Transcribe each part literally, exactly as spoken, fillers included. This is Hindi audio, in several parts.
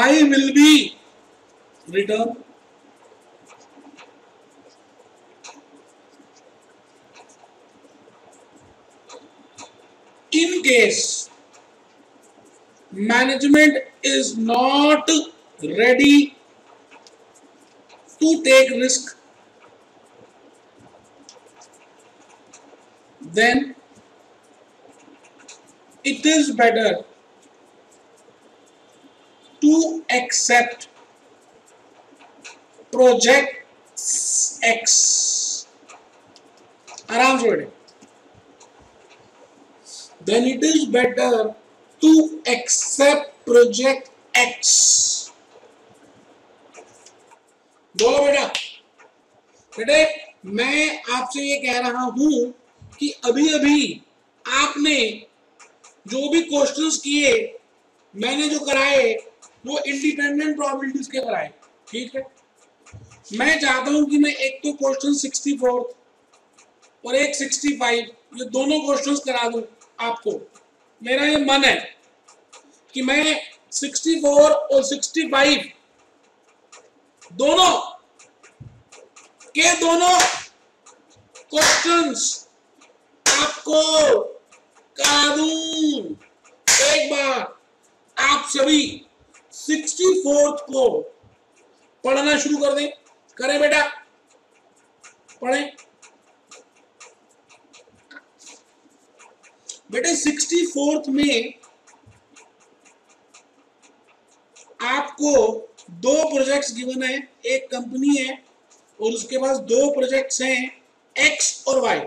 I will be return. In case management is not ready to take risk, then it is better to accept project X. आराम से बैठे. Then it is better to accept project X. बोलो बेटा. बेटे मैं आपसे ये कह रहा हूं कि अभी अभी आपने जो भी क्वेश्चंस किए, मैंने जो कराए वो इंडिपेंडेंट प्रोबेबिलिटीज के कराए. ठीक है. मैं चाहता हूं कि मैं एक तो क्वेश्चन सिक्सटी फोर और एक सिक्सटी फाइव ये दोनों क्वेश्चंस करा दूं आपको. मेरा ये मन है कि मैं सिक्सटी फोर और सिक्सटी फाइव दोनों के दोनों क्वेश्चंस आपको करा दूं. एक बार आप सभी सिक्सटी फोर्थ को पढ़ना शुरू कर दें. करें बेटा, पढ़ें बेटे. सिक्सटी फोर्थ में आपको दो प्रोजेक्ट्स गिवन है. एक कंपनी है और उसके पास दो प्रोजेक्ट्स हैं एक्स और वाई.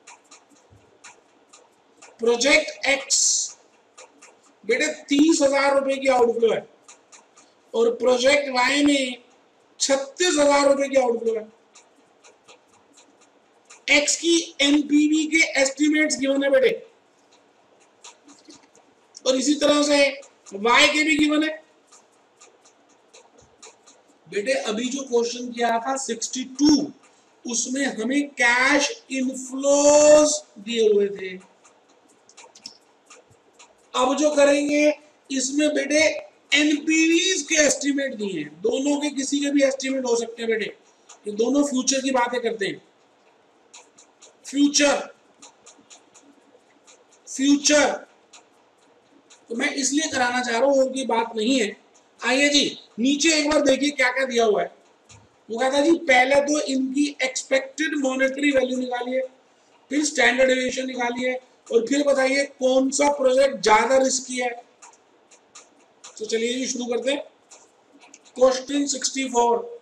प्रोजेक्ट एक्स बेटे तीस हजार रुपए की आउटफ्लो है और प्रोजेक्ट वाई में छत्तीस हजार रुपए की आउटफ्लो है. एक्स की एनपीवी के एस्टिमेट्स गिवन है बेटे और इसी तरह से वाई के भी गिवन है. बेटे अभी जो क्वेश्चन किया था सिक्सटी टू उसमें हमें कैश इनफ्लोज दिए हुए थे. अब जो करेंगे इसमें बेटे एनपीवीज के एस्टिमेट दिए हैं. दोनों के किसी के भी एस्टिमेट हो सकते हैं बेटे. ये दोनों फ्यूचर की बातें करते हैं. फ्यूचर फ्यूचर तो मैं इसलिए कराना चाह रहा हूं और की बात नहीं है. आइए जी नीचे एक बार देखिए क्या क्या दिया हुआ है. वो कहता है जी पहले तो इनकी एक्सपेक्टेड मॉनेटरी वैल्यू निकालिए, फिर स्टैंडर्ड डेविएशन निकालिए और फिर बताइए कौन सा प्रोजेक्ट ज्यादा रिस्की है. तो चलिए जी शुरू करते हैं. Question sixty four.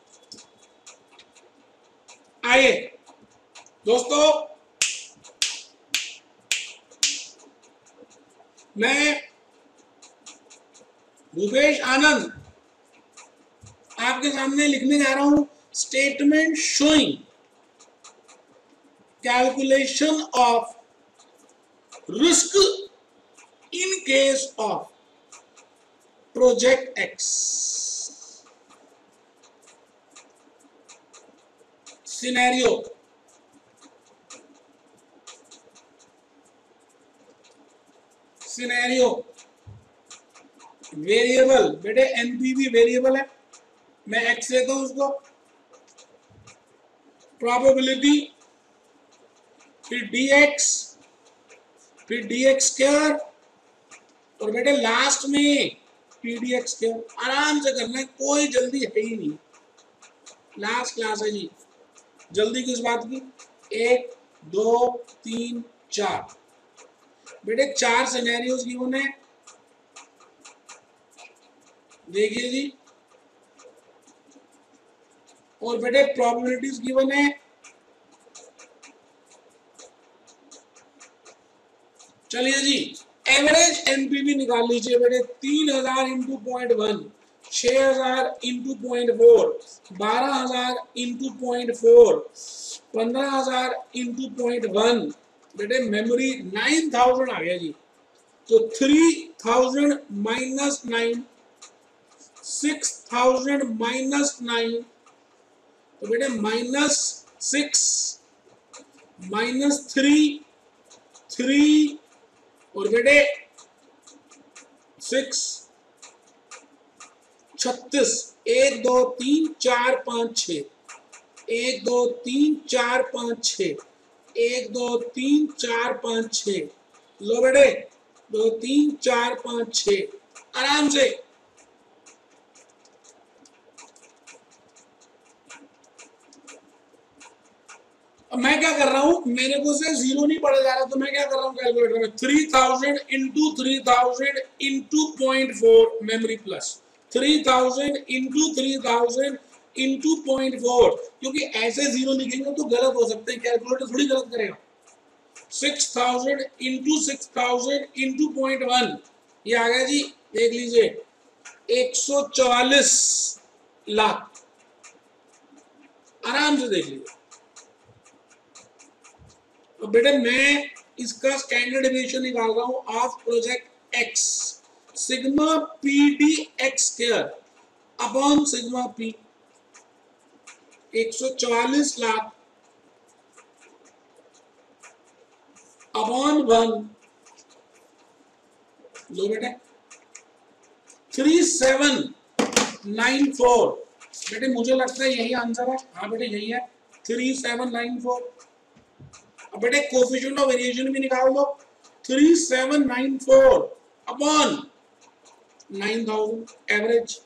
आइए दोस्तों, मैं भूपेश आनंद आपके सामने लिखने जा रहा हूं statement showing calculation of risk in case of project X. Scenario scenario variable बेटे एनपीवी वेरिएबल है, मैं एक्स लेता हूं उसको. प्रोबेबिलिटी फिर डी एक्स फिर डी एक्स स्क्वायर और बेटे लास्ट में पी डी एक्स स्क्वायर. आराम से करना है, कोई जल्दी है ही नहीं. लास्ट क्लास है जी. जल्दी किस बात की? एक दो तीन चार बेटे चार सिनेरियोस गिवन है. देखिए जी और बेटे प्रोबेबिलिटीज गिवन है. चलिए जी एवरेज एनपीवी निकाल लीजिए बेटे. तीन हजार इंटू पॉइंट वन, छह हजार इंटू पॉइंट फोर, बारह हजार इंटू पॉइंट फोर, पंद्रह हजार इंटू पॉइंट वन. बेटे मेमोरी नाइन थाउजेंड आ गया जी. तो three thousand minus nine, six thousand minus nine, तो बेटे minus six minus three three और बेटे सिक्स छत्तीस, एक दो तीन चार पाँच छ, एक दो तीन चार पाँच छ, एक दो तीन चार पाँच छ, लो बेटे, दो तीन चार पाँच छ, आराम से। अब मैं क्या कर रहा हूं, मेरे को से जीरो नहीं पड़ा जा रहा, तो मैं क्या कर रहा हूं कैलकुलेटर में, three thousand into three thousand into point four memory plus, three thousand into three thousand into point four, क्योंकि ऐसे जीरो लिखेंगे तो गलत हो सकते हैं, कैलकुलेटर थोड़ी गलत करेगा। Six thousand into six thousand into point one, ये आ गया जी, देख लीजिए, एक सौ चौवालीस लाख, आराम से देख लीजिए। तो बेटे मैं इसका स्टैंडर्ड डेविएशन निकाल रहा हूं of project X, sigma P D X square upon sigma P, एक सौ चौवालीस लाख अपॉन वन, लो बेटे थ्री सेवन नाइन फोर, बेटे मुझे लगता है यही आंसर है, हाँ बेटे यही है, थ्री सेवन नाइन फोर। अब बेटे कोफिशिएंट ऑफ वेरिएशन भी निकाल दो, three seven nine four upon nine thousand average.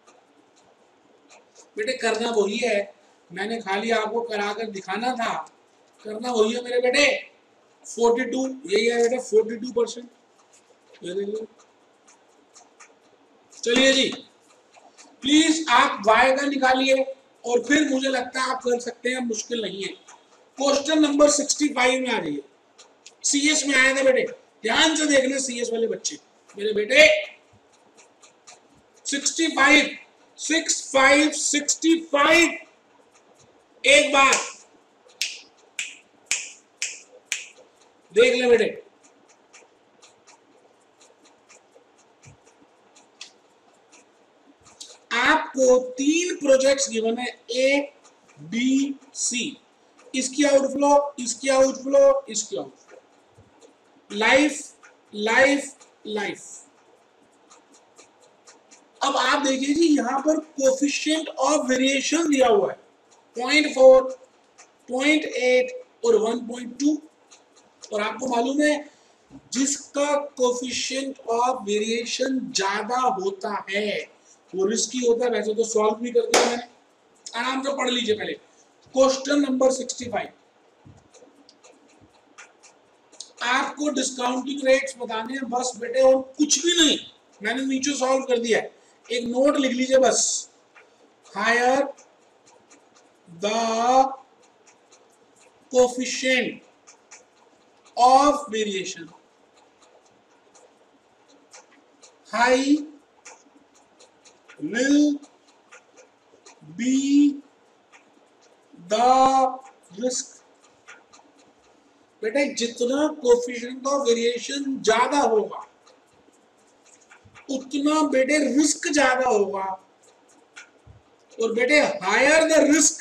बेटे करना वही है, मैंने खाली आपको कराकर दिखाना था, करना वही है मेरे बेटे, फोर्टी टू, यही है बेटे फोर्टी टू परसेंट। चलिए जी, प्लीज आप y का निकालिए और फिर मुझे लगता है आप कर सकते हैं, मुश्किल नहीं है। क्वेश्चन नंबर सिक्सटी फाइव में आ जाइए, सीएस में आया था बेटे, ध्यान से देखना सीएस वाले बच्चे मेरे बेटे, sixty five, six five sixty five, एक बार देख ले बेटे, आपको तीन प्रोजेक्ट्स गिवन है, ए बी सी, इसकी आउटफ्लो, इसकी आउटफ्लो, इसकी आउटफ्लो, लाइफ लाइफ लाइफ। अब आप देखिए जी, यहां पर कोफिशिएंट ऑफ वेरिएशन दिया हुआ है पॉइंट फोर, पॉइंट एट और वन पॉइंट टू, और आपको मालूम है जिसका कोफिशिएंट ऑफ वेरिएशन ज्यादा होता है वो रिस्की होता है। वैसे तो सॉल्व भी कर दिया मैंने, आराम से पढ़ लीजिए पहले। क्वेश्चन नंबर सिक्सटी फाइव, आपको डिस्काउंटिंग रेट्स बताने हैं बस बेटे, और कुछ भी नहीं, मैंने नीचे सॉल्व कर दिया है, एक नोट लिख लीजिए बस, higher the coefficient of variation, high will be the risk। बेटे जितना कोफिशिएंट ऑफ वेरिएशन ज्यादा होगा उतना बेटे रिस्क ज्यादा होगा, और बेटे हायर द रिस्क,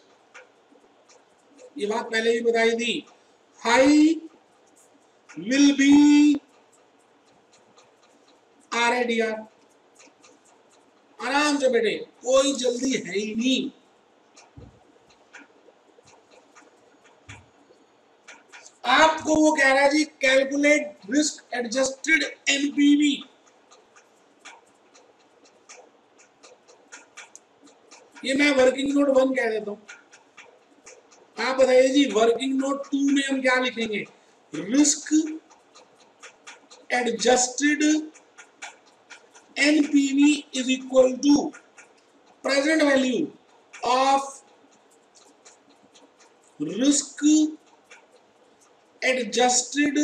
ये बात पहले भी बताई थी, high will be R A D R. आराम से बेटे, कोई जल्दी है ही नहीं। आपको वो कह रहा है जी कैलकुलेट रिस्क एडजस्टेड एनपीवी, ये मैं वर्किंग नोट वन कह देता हूं। आप बताइए जी वर्किंग नोट टू में हम क्या लिखेंगे, risk adjusted NPV is equal to present value of risk adjusted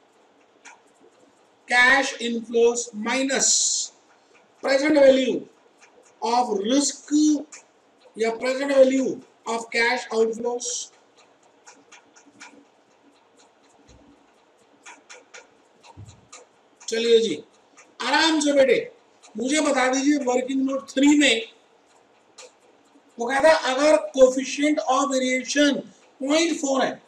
cash inflows minus present value of risk या present value of cash outflows. चलिए जी, आराम से बेटे मुझे बता दीजिए वर्किंग नोट थ्री में वो कहता है अगर coefficient of variation point four है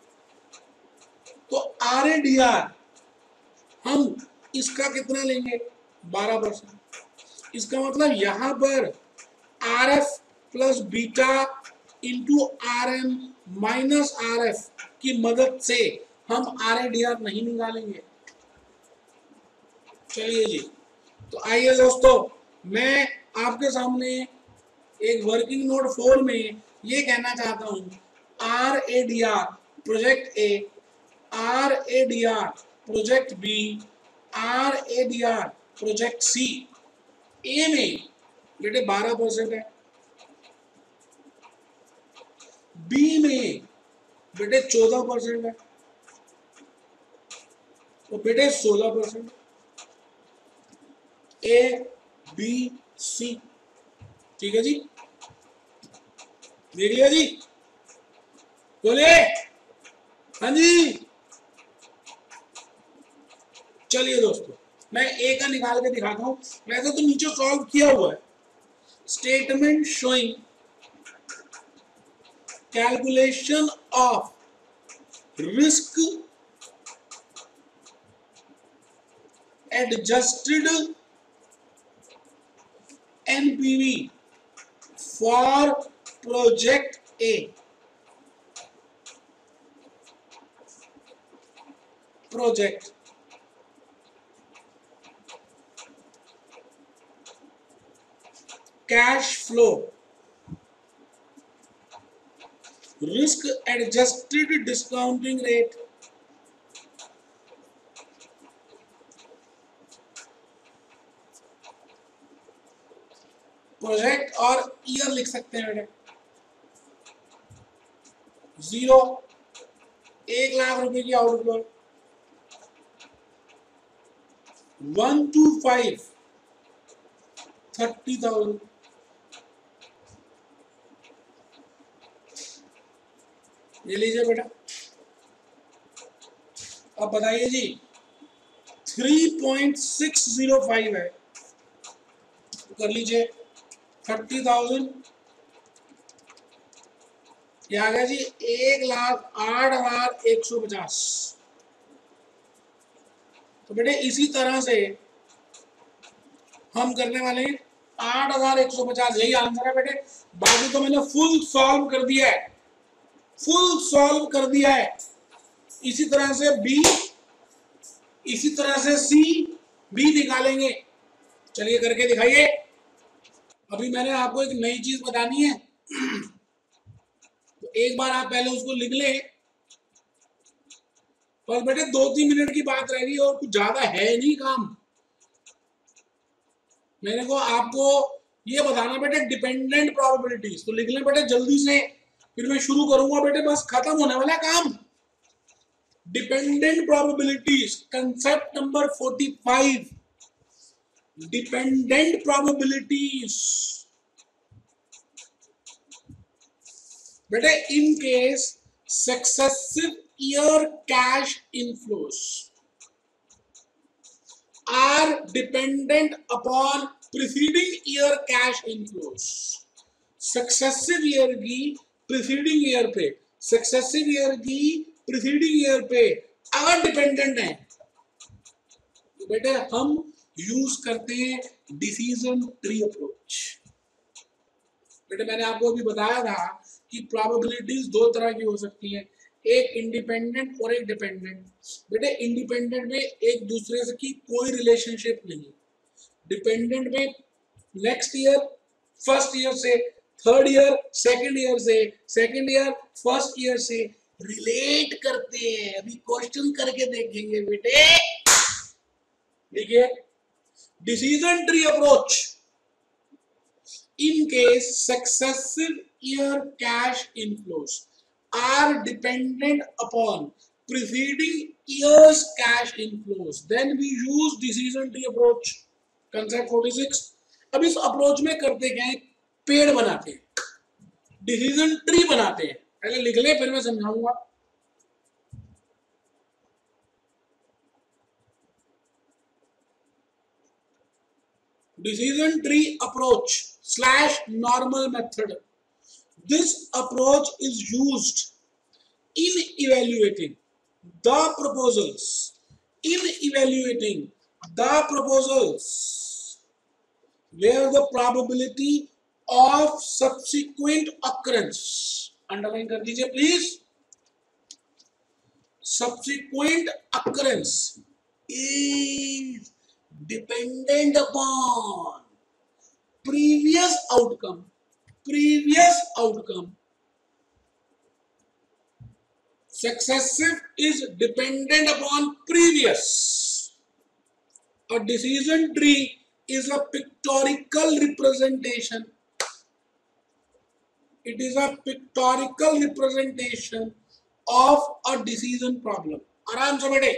तो आर ए डी आर हम इसका कितना लेंगे, बारह परसेंट। इसका मतलब यहां पर R F plus beta into R M minus R F की मदद से हम आर ए डी आर नहीं निकालेंगे। चलिए जी, तो आइए दोस्तों, मैं आपके सामने एक वर्किंग नोट फोर में ये कहना चाहता हूं, R A D R project A, R A D R project B, R A D R project C. A में बेटे बारह परसेंट है, बी में बेटे चौदह परसेंट है, तो बेटे सोलह परसेंट। ए बी सी, ठीक है जी, देख लिया जी, बोले हाँ जी। चलिए दोस्तों, मैं ए का निकाल के दिखाता हूं, वैसे तो नीचे सॉल्व किया हुआ है। Statement showing calculation of risk adjusted N P V for project A. Project cash flow risk adjusted discounting rate project और ईयर लिख सकते हैं बेटे। जीरो, एक लाख रुपए की outflow, one two five thirty thousand, ये लीजिए बेटा। अब बताइए जी, three point six zero five है, तो कर लीजिए थर्टी थाउजेंड, ये आ गया जी एक लाख आठ हजार एक सौ पचास। तो बेटे इसी तरह से हम करने वाले हैं आठ हजार एक सौ पचास, यही आंसर है बेटे। बाकी तो मैंने फुल सॉल्व कर दिया है, फुल सॉल्व कर दिया है। इसी तरह से बी, इसी तरह से सी भी निकालेंगे। चलिए करके दिखाइए। अभी मैंने आपको एक नई चीज बतानी है, तो एक बार आप पहले उसको लिख ले। पर बेटे दो तीन मिनट की बात रहेगी और कुछ ज्यादा है नहीं काम। मैंने को आपको ये बताना बेटे डिपेंडेंट प्रोबेबिलिटीज, तो लिख ले बेटे जल्दी से, फिर मैं शुरू करूंगा बेटे, बस खत्म होने वाला है काम। Dependent probabilities, concept number forty five, dependent probabilities. बेटे in case successive year cash inflows are dependent upon preceding year cash inflows. Successive year की preceding year पे, successive year की preceding year पे अगर dependent है तो बेटे हम यूज करते हैं डिसीजन ट्री अप्रोच। बेटे मैंने आपको अभी बताया था कि प्रोबेबिलिटीज दो तरह की हो सकती है, एक इंडिपेंडेंट और एक डिपेंडेंट। बेटे इंडिपेंडेंट में एक दूसरे से की कोई रिलेशनशिप नहीं, डिपेंडेंट में नेक्स्ट ईयर फर्स्ट ईयर से, थर्ड ईयर सेकंड ईयर से, सेकंड ईयर फर्स्ट ईयर से रिलेट करते हैं। अभी क्वेश्चन करके देखेंगे बेटे। देखिए, decision tree approach, in case successive year cash inflows are dependent upon preceding year's cash inflows, then we use decision tree approach, concept forty six. अब इस अप्रोच में करते क्या है, पेड़ बनाते हैं, डिसीजन ट्री बनाते हैं। पहले लिख ले फिर मैं समझाऊंगा। Decision tree approach slash normal method. This approach is used in evaluating the proposals, in evaluating the proposals where the probability of subsequent occurrence, underline कर दीजिए please, subsequent occurrence is dependent upon previous outcome, previous outcome. Successive is dependent upon previous. A decision tree is a pictorial representation. It is a pictorial representation of a decision problem. आराम से बैठे।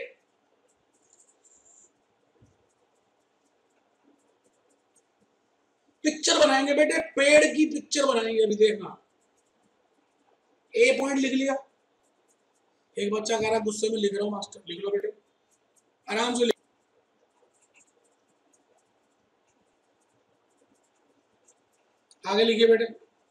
पिक्चर बनाएंगे बेटे, पेड़ की पिक्चर बनाएंगे। अभी देखना, ए पॉइंट लिख लिया। एक बच्चा कह रहा गुस्से में लिख रहा हूं मास्टर, लिख लो बेटे, आराम से लिख। आगे लिखिए बेटे।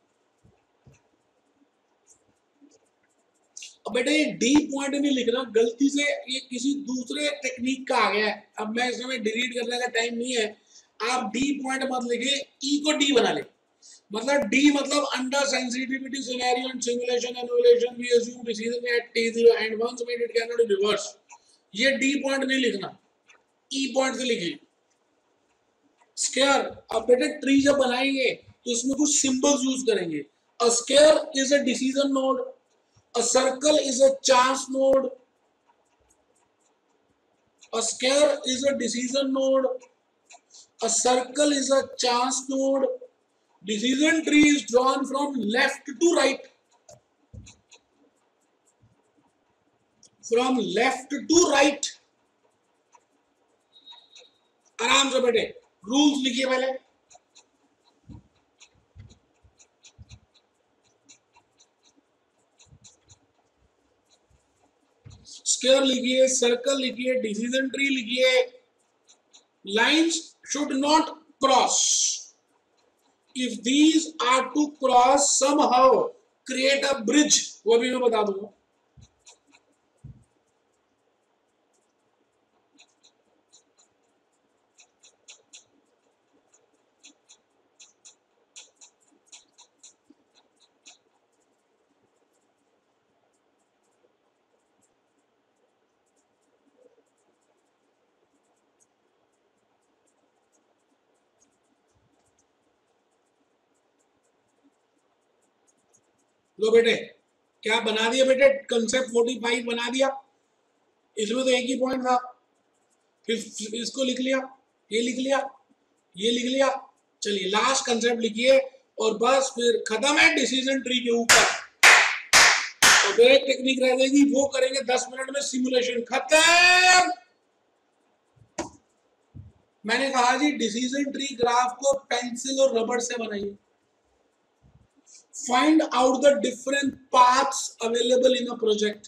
अब बेटे ये डी पॉइंट नहीं लिखना, गलती से ये किसी दूसरे टेक्निक का आ गया है। अब मैं इसमें डिलीट करने का टाइम नहीं है। आप डी पॉइंट मत लिखिए, ई को डी बना ले। मतलब डी मतलब under sensitivity scenario and simulation emulation we assume decision at T zero and once made it can not be reverse. ये डी पॉइंट नहीं लिखना, ई पॉइंट से लिखिए। स्क्वायर, अब बेटे ट्री जब बनाएंगे तो इसमें कुछ सिंबल्स यूज करेंगे। A square is a decision node, a circle is a chance node, a square is a decision node, a circle is a chance node. Decision tree is drawn from left to right, from left to right. आराम से बैठे, रूल्स लिखिए पहले। स्क्वायर लिखिए, सर्कल लिखिए, डिसीजन ट्री लिखिए। Lines should not cross. If these are to cross, somehow create a bridge. वो भी मैं बता दूंगा। लो बेटे, क्या बना दिया बेटे, कंसेप्ट पैंतालीस बना दिया। इसमें तो एक ही पॉइंट था, फिर इसको लिख लिया, ये लिख लिया, ये लिख लिया। चलिए लास्ट कंसेप्ट लिखिए और बस फिर खत्म है डिसीजन ट्री के ऊपर। और फिर एक टेक्निक रह जाएगी, वो करेंगे दस मिनट में, सिमुलेशन खत्म। मैंने कहा जी डिसीजन ट्री ग्राफ को पेंसिल और रबड़ से बनाइए। Find out the different paths available in a project.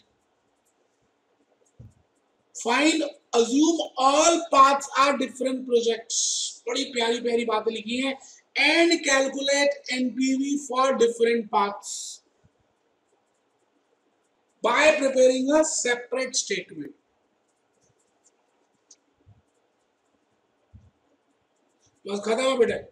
Find, assume all paths are different projects. बड़ी प्यारी प्यारी बातें लिखी हैं। And calculate N P V for different paths by preparing a separate statement. बस खत्म है बेटा।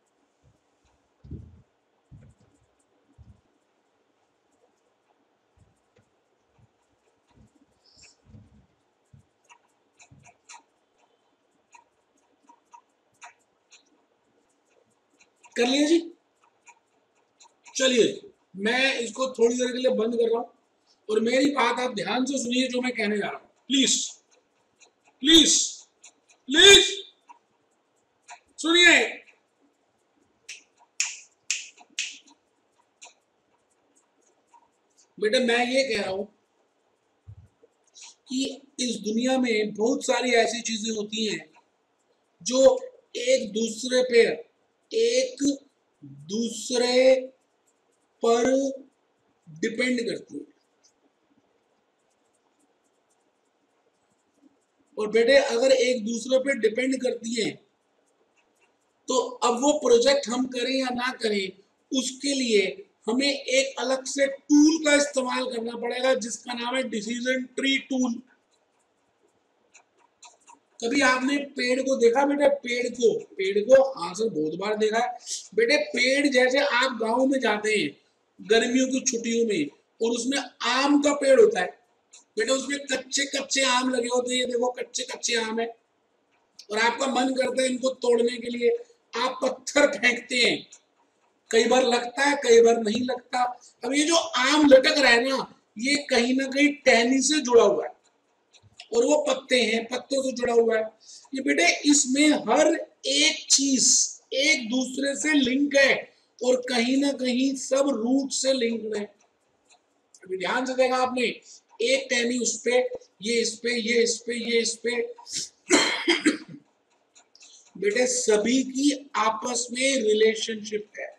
कर लिया जी। चलिए मैं इसको थोड़ी देर के लिए बंद कर रहा हूं और मेरी बात आप ध्यान से सुनिए जो मैं कहने जा रहा हूं। प्लीज प्लीज प्लीज सुनिए। बेटा मैं ये कह रहा हूं कि इस दुनिया में बहुत सारी ऐसी चीजें होती हैं जो एक दूसरे पे एक दूसरे पर डिपेंड करती है। और बेटे अगर एक दूसरे पे डिपेंड करती है तो अब वो प्रोजेक्ट हम करें या ना करें, उसके लिए हमें एक अलग से टूल का इस्तेमाल करना पड़ेगा जिसका नाम है डिसीजन ट्री टूल। कभी आपने पेड़ को देखा बेटे? पेड़ को पेड़ को हाँ सर बहुत बार देखा है बेटे। पेड़ जैसे आप गांव में जाते हैं गर्मियों की छुट्टियों में और उसमें आम का पेड़ होता है बेटे, उसमें कच्चे कच्चे आम लगे होते हैं, देखो कच्चे कच्चे आम है और आपका मन करता है इनको तोड़ने के लिए, आप पत्थर फेंकते हैं, कई बार लगता है कई बार नहीं लगता। अब ये जो आम लटक रहा है ना, ये कहीं ना कहीं टहनी से जुड़ा हुआ है और वो पत्ते हैं, पत्तों से जुड़ा हुआ है ये बेटे। इसमें हर एक चीज एक दूसरे से लिंक है और कहीं ना कहीं सब रूट से लिंक है। अभी ध्यान से देखा आपने, एक टहनी उस पे, ये इस पे, ये इस पे, ये इस पे बेटे सभी की आपस में रिलेशनशिप है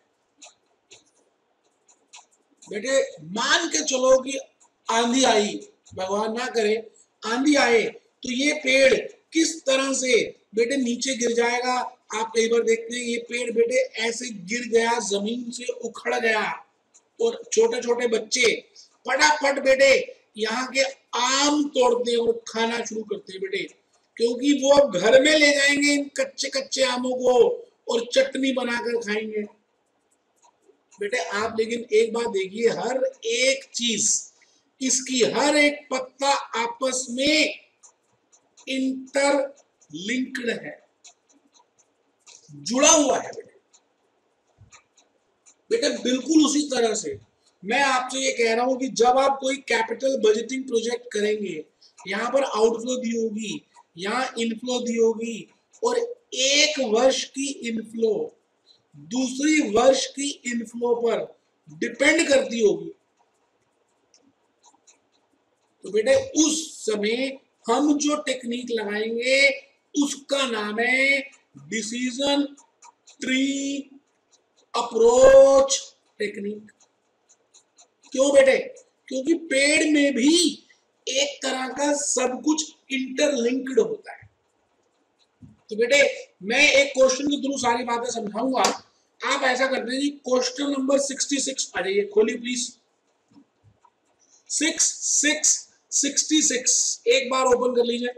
बेटे। मान के चलो कि आंधी आई, भगवान ना करे आंधी आए, तो ये पेड़ किस तरह से बेटे नीचे गिर जाएगा। आप कई बार देखते हैं ये पेड़ बेटे ऐसे गिर गया, जमीन से उखड़ गया और छोटे छोटे बच्चे फटाफट बेटे यहाँ के आम तोड़ते हैं और खाना शुरू करते हैं बेटे, क्योंकि वो अब घर में ले जाएंगे इन कच्चे कच्चे आमों को और चटनी बनाकर खाएंगे बेटे। आप लेकिन एक बात देखिए, हर एक चीज इसकी हर एक पत्ता आपस में इंटरलिंक्ड है, जुड़ा हुआ है बेटे। बेटे बिल्कुल उसी तरह से मैं आपसे ये कह रहा हूं कि जब आप कोई कैपिटल बजटिंग प्रोजेक्ट करेंगे, यहाँ पर आउटफ्लो दी होगी, यहाँ इनफ्लो दी होगी और एक वर्ष की इनफ्लो दूसरी वर्ष की इनफ्लो पर डिपेंड करती होगी, तो बेटे उस समय हम जो टेक्निक लगाएंगे उसका नाम है डिसीजन ट्री अप्रोच टेक्निक। क्यों बेटे? क्योंकि पेड़ में भी एक तरह का सब कुछ इंटरलिंक्ड होता है। तो बेटे मैं एक क्वेश्चन के थ्रू सारी बातें समझाऊंगा। आप ऐसा करते हैं जी, क्वेश्चन नंबर सिक्सटी सिक्स आ जाइए, खोलिए please. Six six sixty six एक बार ओपन कर लीजिए।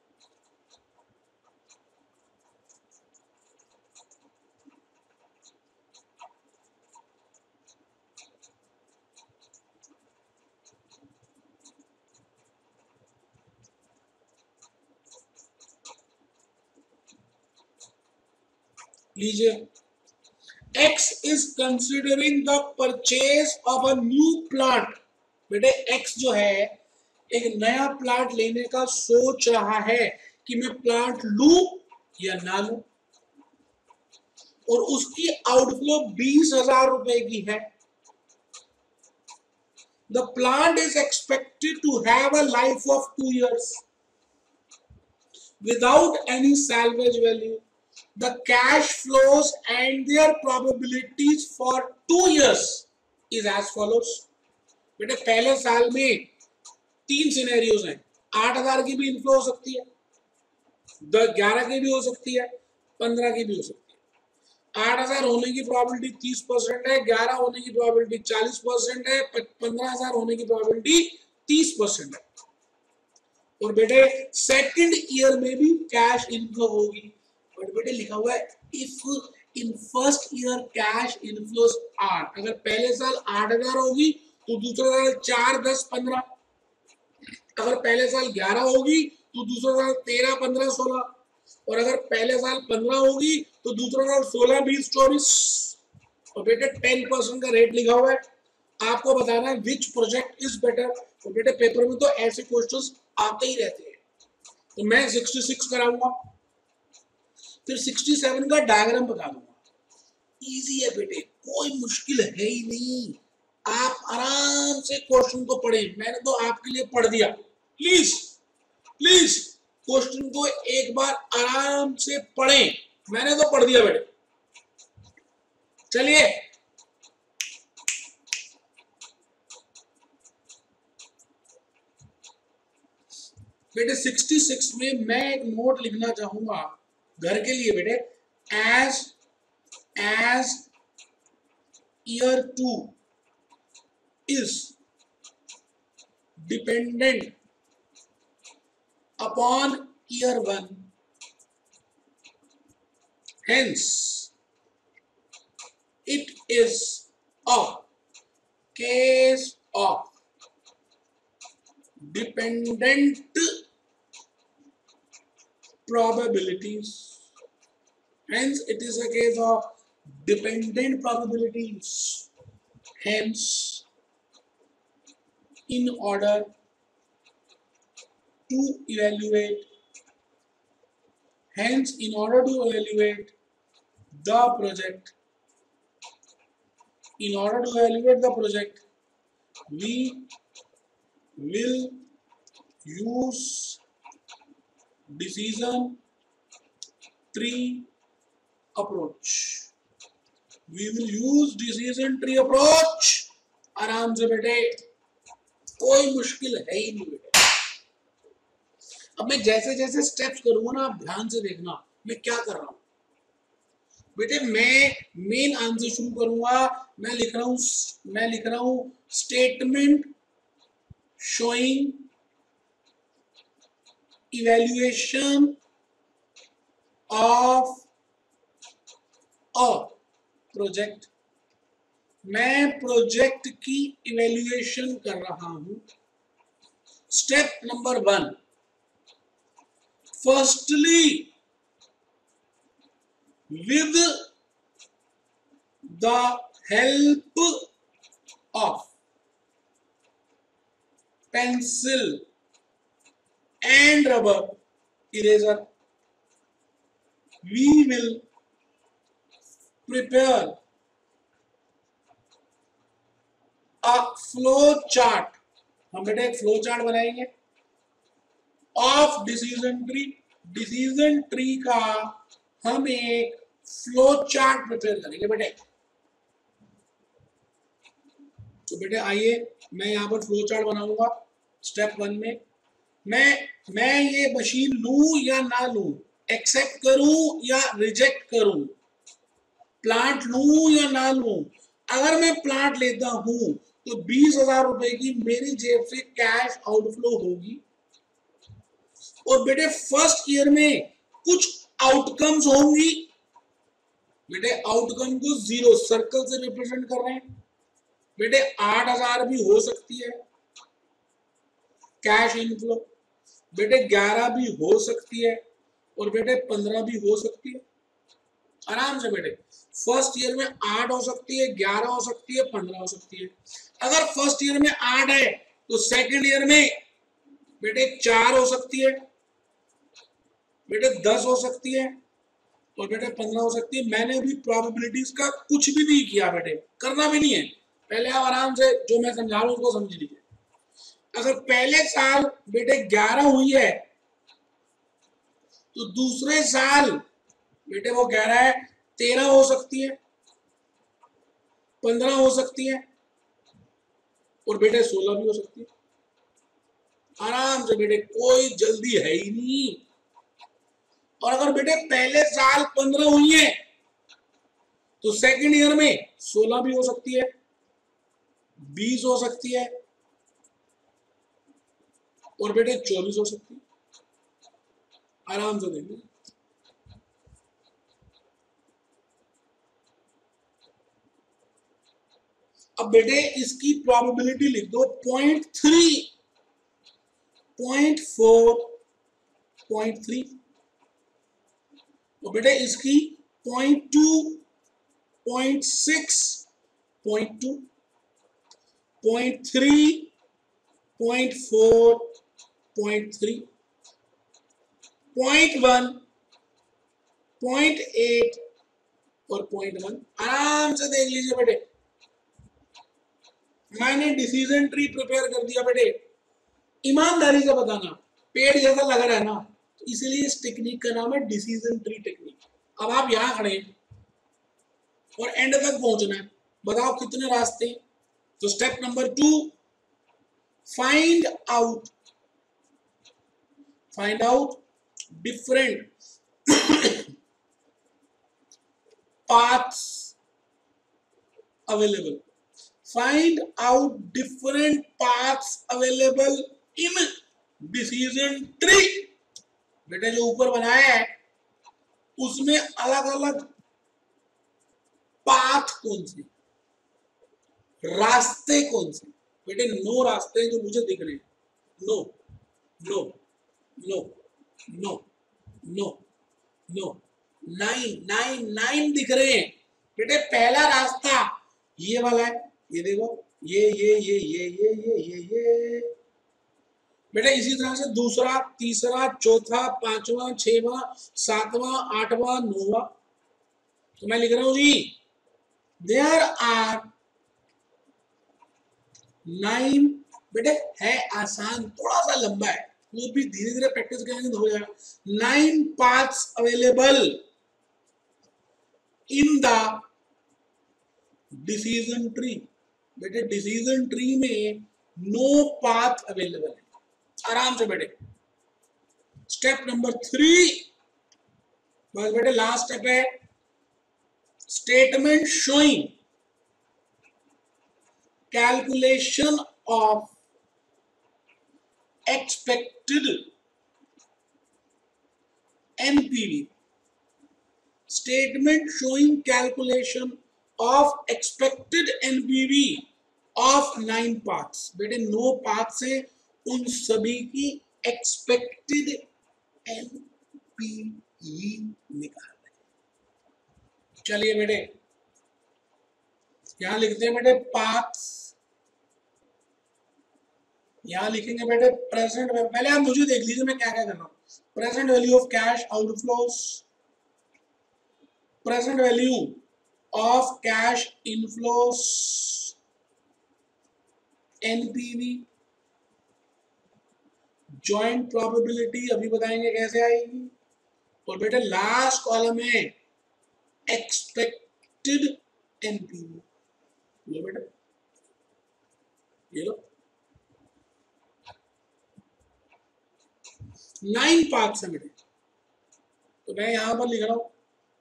लीजिए, X is considering the purchase of a new plant। बेटे X जो है एक नया प्लांट लेने का सोच रहा है कि मैं प्लांट लूं या ना लूं, और उसकी आउटफ्लो बीस हजार रुपए की है। The plant is expected to have a life of two years without any salvage value. The cash flows and their probabilities for two years is as follows। बेटे पहले साल में तीन सिनेरियोज हैं, आठ हजार की भी इनफ्लो हो सकती है, दस ग्यारह की भी हो सकती है, पंद्रह की भी हो सकती है। आठ हजार होने की प्रोबेबिलिटी तीस परसेंट है, ग्यारह होने की प्रोबेबिलिटी चालीस परसेंट है, पंद्रह हजार होने की प्रोबेबिलिटी तीस परसेंट है। और बेटे सेकंड ईयर में भी कैश इनफ्लो होगी, बट बेटे लिखा हुआ है if in first year cash inflows are. अगर पहले साल आठ हजार होगी तो दूसरा साल चार दस पंद्रह, अगर पहले साल ग्यारह होगी तो दूसरा साल तेरह पंद्रह सोलह, और अगर पहले साल पंद्रह होगी तो दूसरा साल सोलह बीस चौबीस। और बेटे टेन परसेंट का रेट लिखा हुआ है, आपको बताना है विच प्रोजेक्ट इज बेटर। और बेटे पेपर में तो ऐसे क्वेश्चंस आते ही रहते हैं, तो मैं सिक्सटी सिक्स कराऊंगा, फिर सिक्सटी सेवन का डायग्राम बता दूंगा। इजी है बेटे, कोई मुश्किल है ही नहीं, आप आराम से क्वेश्चन को पढ़ें, मैंने तो आपके लिए पढ़ दिया। प्लीज प्लीज क्वेश्चन को एक बार आराम से पढ़ें, मैंने तो पढ़ दिया बेटे। चलिए बेटे सिक्सटी सिक्स में मैं एक नोट लिखना चाहूंगा घर के लिए बेटे। As as year two is dependent upon year one, hence it is a case of dependent probabilities. Hence it is a case of dependent probabilities. Hence, in order to evaluate hence in order to evaluate the project in order to evaluate the project we will use decision tree approach. We will use decision tree approach. आराम से बेटे, कोई मुश्किल है ही नहीं बेटे। अब मैं जैसे जैसे स्टेप्स करूंगा ना, आप ध्यान से देखना मैं क्या कर रहा हूं बेटे। मैं मेन आंसर शुरू करूंगा। मैं लिख रहा हूं मैं लिख रहा हूं statement showing evaluation of a project. मैं प्रोजेक्ट की इवैल्यूएशन कर रहा हूं। Step number one, firstly with the help of pencil and rubber eraser we will prepare a flow chart। हम बेटे एक फ्लो चार्ट बनाएंगे of decision tree. Decision tree का हम एक फ्लो चार्ट प्रिपेयर करेंगे बेटे। तो बेटे आइए मैं यहाँ पर फ्लो चार्ट बनाऊंगा। स्टेप वन में मैं मैं ये मशीन लूं या ना लूं, एक्सेप्ट करूं या रिजेक्ट करूं, प्लांट लूं या ना लूं। अगर मैं प्लांट लेता हूं तो बीस हजार रुपए की मेरी जेब से कैश आउटफ्लो होगी। और बेटे फर्स्ट ईयर में कुछ आउटकम्स होंगी। बेटे आउटकम को जीरो सर्कल से रिप्रेजेंट कर रहे हैं। बेटे आठ हजार भी हो सकती है कैश इनफ्लो, बेटे ग्यारह भी हो सकती है और बेटे पंद्रह भी हो सकती है। आराम से बेटे फर्स्ट ईयर में आठ हो सकती है, ग्यारह हो सकती है, पंद्रह हो सकती है। अगर फर्स्ट ईयर में आठ है तो सेकंड ईयर में बेटे चार हो सकती है, बेटे दस हो सकती है और बेटे पंद्रह हो सकती है। मैंने अभी प्रोबेबिलिटीज का कुछ भी नहीं किया बेटे, करना भी नहीं है। पहले आप आराम से जो मैं समझा रहा हूं उसको समझ लीजिए। अगर पहले साल बेटे ग्यारह हुई है तो दूसरे साल बेटे वो ग्यारह है, तेरह हो सकती है, पंद्रह हो सकती है और बेटे सोलह भी हो सकती है। आराम से बेटे, कोई जल्दी है ही नहीं। और अगर बेटे पहले साल पंद्रह हुई है तो सेकंड ईयर में सोलह भी हो सकती है, बीस हो सकती है और बेटे चौबीस हो सकती है। आराम से देखिए। अब बेटे इसकी प्रोबेबिलिटी लिख दो point three, point four, point three. तो बेटे इसकी point two, point six, point two, point three, point four, point three, point one, point eight और पॉइंट वन। आराम से देख लीजिए बेटे, मैंने डिसीजन ट्री प्रिपेयर कर दिया बेटे। ईमानदारी से बताना, पेड़ जैसा लग रहा है ना, इसलिए इस टेक्निक का नाम है डिसीजन ट्री टेक्निक। अब आप यहां खड़े हैं और एंड तक पहुंचना है, बताओ कितने रास्ते। तो step number two, find out find out different paths available. Find out different paths available in decision tree. बेटे जो ऊपर बनाया है उसमें अलग अलग पाथ कौन से, रास्ते कौन से? बेटे नो रास्ते हैं जो मुझे दिख रहे हैं, नो नो नो नो नो नो, नाइन नाइन नाइन दिख रहे हैं बेटे। पहला रास्ता ये वाला है, ये देखो, ये ये ये ये ये ये ये ये बेटा। इसी तरह से दूसरा, तीसरा, चौथा, पांचवा, छठवां, सातवां, आठवां, नौवां। तो मैं लिख रहा हूं जी, देयर आर नाइन। बेटे है आसान, थोड़ा सा लंबा है, वो भी धीरे धीरे प्रैक्टिस करेंगे तो हो जाएगा। Nine paths available in the decision tree. बेटे डिसीजन ट्री में नो पाथ अवेलेबल है, आराम से बेटे। स्टेप नंबर थ्री, बस बेटे लास्ट स्टेप है, statement showing calculation of expected NPV. Statement showing calculation of expected NPV of nine paths. बेटे नो पाथ्स है, उन सभी की एक्सपेक्टेड एनपीवी निकाल रहे। चलिए बेटे यहां लिखते हैं बेटे पाथ्स, यहां लिखेंगे बेटे प्रेजेंट। पहले आप मुझे देख लीजिए मैं क्या क्या कर रहा हूं। Present value of cash outflows, present value of cash inflows, NPV, joint probability अभी बताएंगे कैसे आएगी, और बेटे लास्ट कॉलम है एक्सपेक्टेड एनपीवी। ये बेटे ये लो, नाइन पाथ्स है बेटे। तो मैं यहां पर लिख रहा हूं,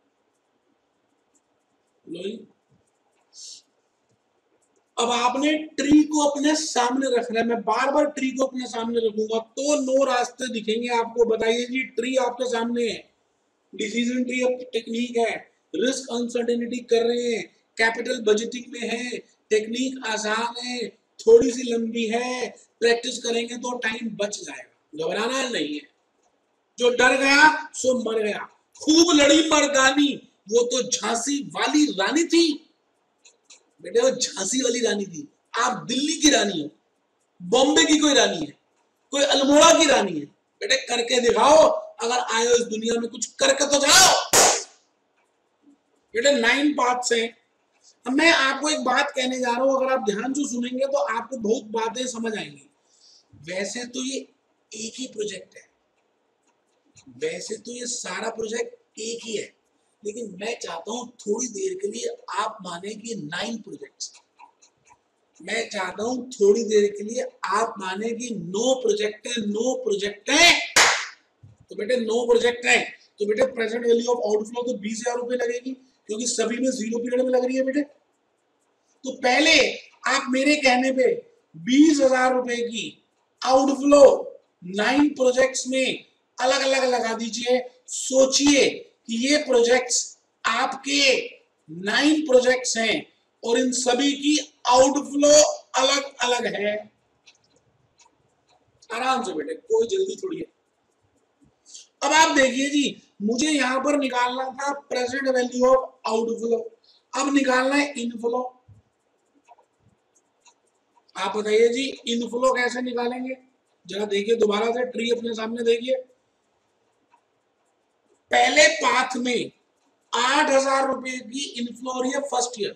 लो अब आपने ट्री को अपने सामने रखना है। मैं बार बार ट्री को अपने सामने रखूंगा तो नो रास्ते दिखेंगे आपको। बताइए जी, ट्री आपके सामने है, डिसीजन ट्री अब टेक्निक है, रिस्क अनसर्टेनिटी कर रहे हैं, कैपिटल बजटिंग में है, टेक्निक आसान है, थोड़ी सी लंबी है, प्रैक्टिस करेंगे तो टाइम बच जाएगा, घबराना नहीं है। जो डर गया सो मर गया। खूब लड़ी मर्दानी, वो तो झांसी वाली रानी थी बेटे, वो झांसी वाली रानी थी। आप दिल्ली की रानी हो, बॉम्बे की कोई रानी है, कोई अल्मोड़ा की रानी है। बेटे करके दिखाओ, अगर आए हो इस दुनिया में कुछ करके तो जाओ। बेटे नाइन पाथ्स हैं। अब मैं आपको एक बात कहने जा रहा हूं, अगर आप ध्यान से सुनेंगे तो आपको बहुत बातें समझ आएंगी। वैसे तो ये एक ही प्रोजेक्ट है, वैसे तो ये सारा प्रोजेक्ट एक ही है, लेकिन मैं चाहता हूं थोड़ी देर के लिए आप माने कि नाइन प्रोजेक्ट्स, मैं चाहता हूं थोड़ी देर के लिए आप माने कि नो प्रोजेक्ट है, नो प्रोजेक्ट है। तो बेटे नो प्रोजेक्ट है तो बेटे प्रेजेंट वैल्यू ऑफ आउटफ्लो तो बीस हजार रुपए लगेगी, क्योंकि सभी में जीरो पीरियड में लग रही है बेटे। तो पहले आप मेरे कहने पे बीस हजार रुपए की आउटफ्लो नाइन प्रोजेक्ट्स में अलग अलग लगा दीजिए। सोचिए कि ये प्रोजेक्ट्स आपके नाइन प्रोजेक्ट्स हैं और इन सभी की आउटफ्लो अलग अलग है। आराम से बेटे, कोई जल्दी थोड़ी है। अब आप देखिए जी, मुझे यहां पर निकालना था प्रेजेंट वैल्यू ऑफ आउटफ्लो, अब निकालना है इनफ्लो। आप बताइए जी इनफ्लो कैसे निकालेंगे, जरा देखिए दोबारा से ट्री अपने सामने देखिए। पहले पाथ में आठ हजार रुपए की इनफ्लो हो रही है फर्स्ट ईयर,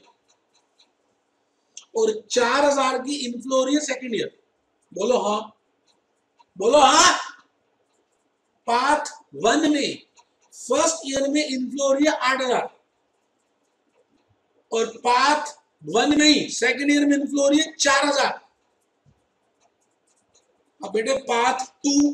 और चार हजार की इनफ्लो हो रही है सेकेंड ईयर। बोलो हाँ, बोलो हाँ। पाथ वन में फर्स्ट ईयर में इनफ्लो हो रही है आठ हजार, और पाथ वन में ही सेकेंड ईयर में इनफ्लो हो रही है चार हजार। अब बेटे पाथ टू,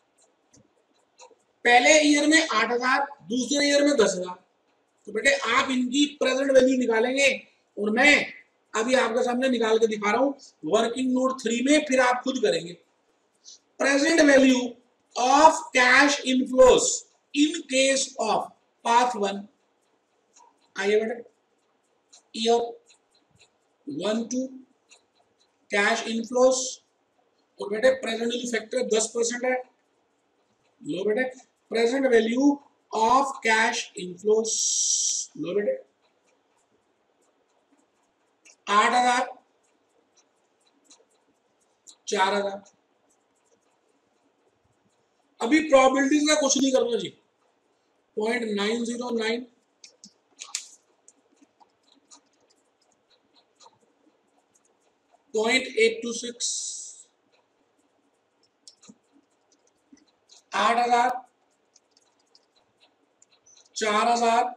पहले ईयर में आठ हजार, दूसरे ईयर में दस हजार। तो बेटे आप इनकी प्रेजेंट वैल्यू निकालेंगे, और मैं अभी आपके सामने निकाल के दिखा रहा हूं वर्किंग नोट थ्री में, फिर आप खुद करेंगे। Present value of cash inflows in case of path one, आइए बेटा, year one two cash inflows, और बेटे प्रेजेंट वैल्यू फैक्टर दस परसेंट है। लो बेटे, present value of cash inflows, लो बेटे आठ हजार, चार हजार। अभी प्रोबेबिलिटीज का कुछ नहीं करना जी, point nine zero nine, point eight two six, आठ हजार, चार हजार,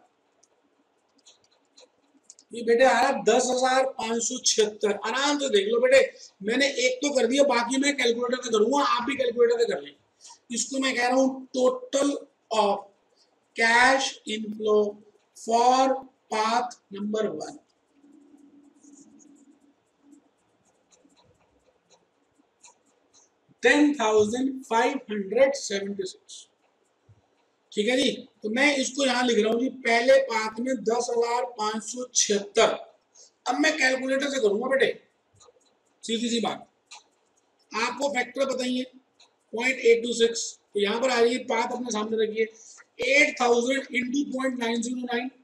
ये बेटे आ रहा दस हजार पांच सौ छिहत्तर। आराम से देख लो बेटे, मैंने एक तो कर दिया, बाकी मैं कैलकुलेटर से करूंगा, आप भी कैलकुलेटर से कर लें। इसको मैं कह रहा हूं total of cash inflow for path number one. Ten thousand five hundred seventy six, ठीक है जी। तो मैं इसको यहां लिख रहा हूं जी, पहले पाथ में दस हजार पांच सौ छिहत्तर। अब मैं कैलकुलेटर से करूंगा बेटे, सीधी सी बात, आपको फैक्टर बताइए पॉइंट एट टू सिक्स, तो यहां पर आ जाइए, पाथ अपने सामने रखिए, eight thousand into point nine zero nine,